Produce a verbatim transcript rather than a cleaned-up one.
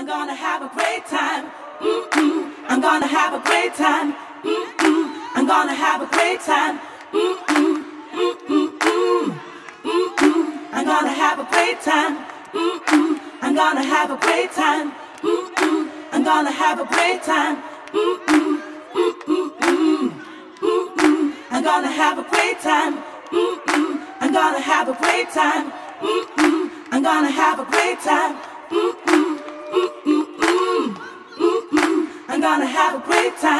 I'm gonna have a great time. Mm-mm. I'm gonna have a great time. Mm-mm. I'm gonna have a great time. Mm-mm. Mm-mm. Mm-mm. I'm gonna have a great time. Mm-mm. I'm gonna have a great time. Mm-mm. I'm gonna have a great time. Mm-mm. Mm-mm. Mm-mm. I'm gonna have a great time. Mm-mm. I'm gonna have a great time. Mm-mm. I'm gonna have a great time. Mm-mm. Mm-mm. Mm-mm. I'm gonna have a great time.